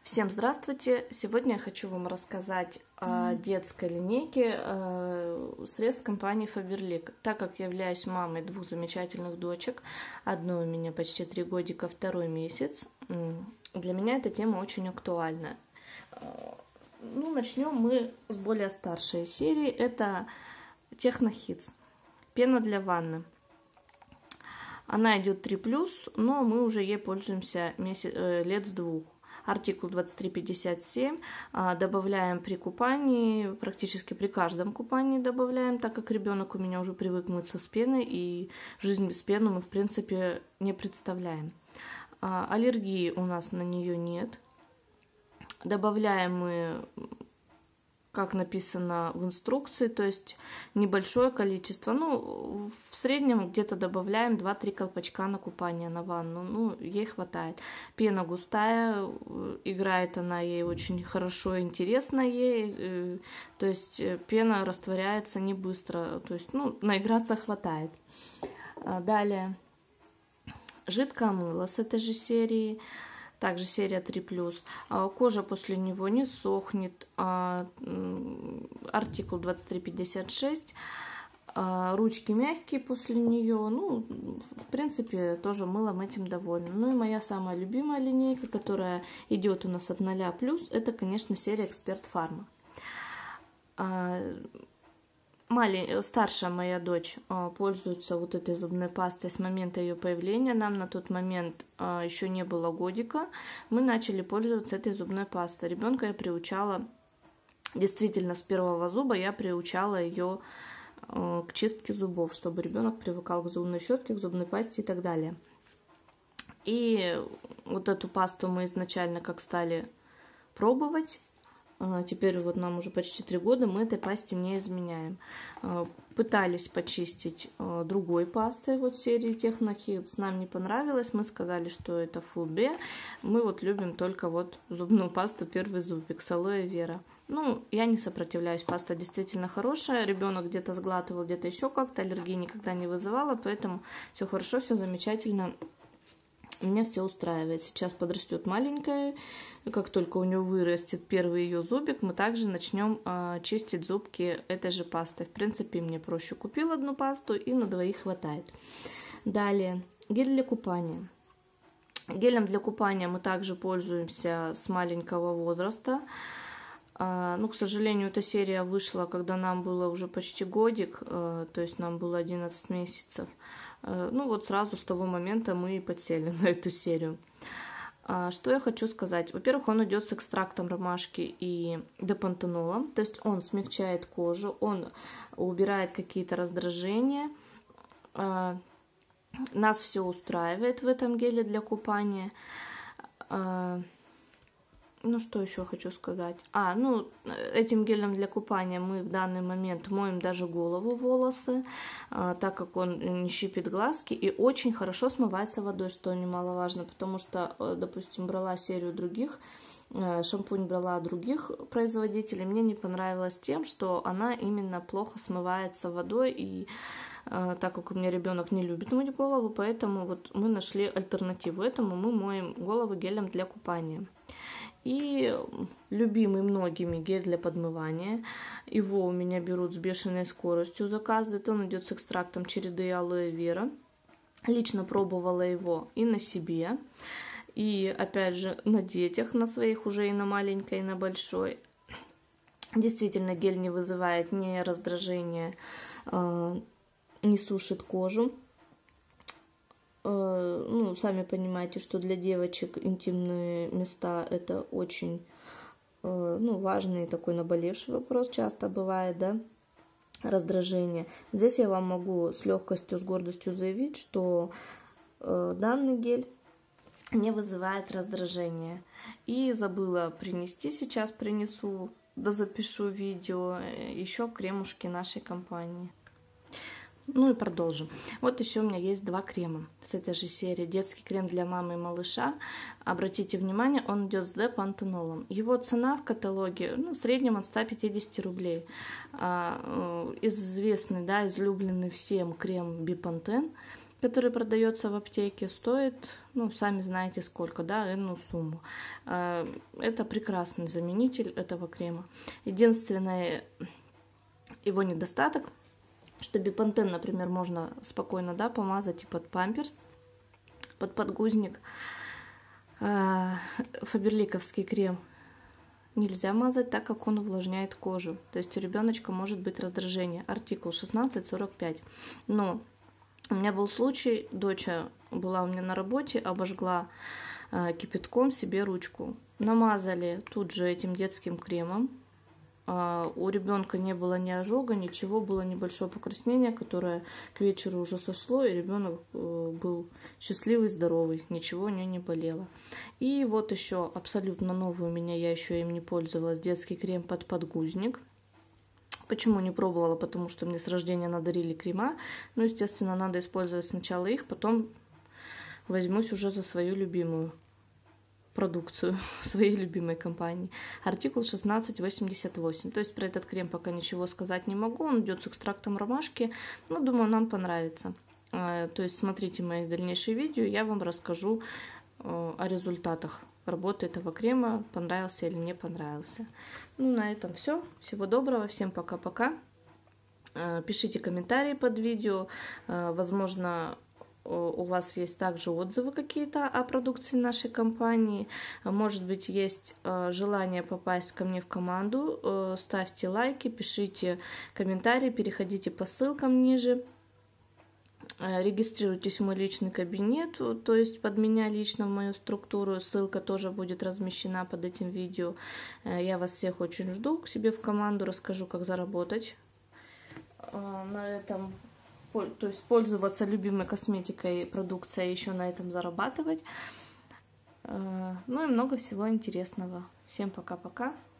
Всем здравствуйте! Сегодня я хочу вам рассказать о детской линейке средств компании Faberlic. Так как я являюсь мамой двух замечательных дочек, одной у меня почти 3 годика, второй месяц, для меня эта тема очень актуальна. Начнем мы с более старшей серии, это Techno Hits, пена для ванны. Она идет 3+, но мы уже ей пользуемся лет с 2. Артикул 2357, добавляем при купании, практически при каждом купании добавляем, так как ребенок у меня уже привык мыться с пеной, и жизнь без пены мы в принципе не представляем. Аллергии у нас на нее нет. Добавляем мы, как написано в инструкции, то есть небольшое количество, в среднем где-то добавляем 2-3 колпачка на купание, на ванну, ей хватает. Пена густая, играет она ей очень хорошо, интересно ей, то есть пена растворяется не быстро, то есть, наиграться хватает. Далее, жидкое мыло с этой же серии. Также серия 3+. Кожа после него не сохнет. Артикул 2356. Ручки мягкие после нее. В принципе, тоже мылом этим довольна. И моя самая любимая линейка, которая идет у нас от 0+, это, конечно, серия Эксперт Фарма. Старшая моя дочь пользуется вот этой зубной пастой с момента ее появления. Нам на тот момент еще не было годика. Мы начали пользоваться этой зубной пастой. Ребенка я приучала, действительно, с первого зуба я приучала ее к чистке зубов, чтобы ребенок привыкал к зубной щетке, к зубной пасте и так далее. И вот эту пасту мы изначально как стали пробовать. Теперь вот нам уже почти 3 года, мы этой пасте не изменяем. Пытались почистить другой пастой, вот серии Techno Hits, нам не понравилось, мы сказали, что это Full B. Мы вот любим только вот зубную пасту Первый зубик с алоэ вера. Я не сопротивляюсь, паста действительно хорошая, ребенок где-то сглатывал, где-то еще как-то, аллергии никогда не вызывала, поэтому все хорошо, все замечательно. Меня все устраивает. Сейчас подрастет маленькая, как только у нее вырастет первый ее зубик, мы также начнем чистить зубки этой же пастой. В принципе, мне проще. Купил одну пасту и на двоих хватает. Далее, гель для купания. Гелем для купания мы также пользуемся с маленького возраста. К сожалению, эта серия вышла, когда нам было уже почти годик, то есть нам было 11 месяцев. Сразу с того момента мы и подсели на эту серию. Что я хочу сказать. Во-первых, он идет с экстрактом ромашки и депантенолом, то есть он смягчает кожу, он убирает какие-то раздражения. Нас все устраивает в этом геле для купания. Что еще хочу сказать? Этим гелем для купания мы в данный момент моем даже голову, волосы, так как он не щипит глазки и очень хорошо смывается водой, что немаловажно, потому что, допустим, брала серию других, шампунь брала других производителей, мне не понравилось тем, что она именно плохо смывается водой, и так как у меня ребенок не любит мыть голову, поэтому вот мы нашли альтернативу этому, мы моем голову гелем для купания. И любимый многими гель для подмывания. Его у меня берут с бешеной скоростью, заказывают. Он идет с экстрактом череды и алоэ вера. Лично пробовала его и на себе. И опять же на детях, на своих уже и на маленькой, и на большой. Действительно, гель не вызывает ни раздражения, не сушит кожу. Сами понимаете, что для девочек интимные места это очень важный такой наболевший вопрос, часто бывает, да, раздражение. Здесь я вам могу с легкостью, с гордостью заявить, что данный гель не вызывает раздражения. И забыла принести, сейчас принесу, запишу видео, еще кремушки нашей компании. И продолжим. Вот еще у меня есть 2 крема с этой же серии. Детский крем для мамы и малыша. Обратите внимание, он идет с депантенолом. Его цена в каталоге, в среднем от 150 рублей. Известный, излюбленный всем крем Бипантен. который продается в аптеке, стоит, ну, сами знаете сколько, да, энную сумму. Это прекрасный заменитель этого крема. Единственное его недостаток, что бепантен, например, можно спокойно, да, помазать и под памперс, под подгузник. Фаберликовский крем нельзя мазать, так как он увлажняет кожу. То есть у ребеночка может быть раздражение. Артикул 1645. Но у меня был случай, дочь была у меня на работе, обожгла кипятком себе ручку. Намазали тут же этим детским кремом. У ребенка не было ни ожога, ничего, было небольшое покраснение, которое к вечеру уже сошло, и ребенок был счастливый, здоровый, ничего у него не болело. И вот еще абсолютно новый у меня, я еще им не пользовалась, детский крем под подгузник. Почему не пробовала? Потому что мне с рождения надарили крема. Ну, естественно, надо использовать сначала их, потом возьмусь уже за свою любимую продукцию своей любимой компании. Артикул 1688. То есть про этот крем пока ничего сказать не могу. Он идет с экстрактом ромашки. Но думаю, нам понравится. То есть смотрите мои дальнейшие видео. Я вам расскажу о результатах работы этого крема. Понравился или не понравился. Ну, на этом все. Всего доброго. Всем пока-пока. Пишите комментарии под видео. Возможно, у вас есть также отзывы какие-то о продукции нашей компании. Может быть, есть желание попасть ко мне в команду. Ставьте лайки, пишите комментарии, переходите по ссылкам ниже. Регистрируйтесь в мой личный кабинет, то есть под меня лично в мою структуру. Ссылка тоже будет размещена под этим видео. Я вас всех очень жду к себе в команду. Расскажу, как заработать на этом. То есть пользоваться любимой косметикой, продукцией, еще на этом зарабатывать. Ну и много всего интересного. Всем пока-пока.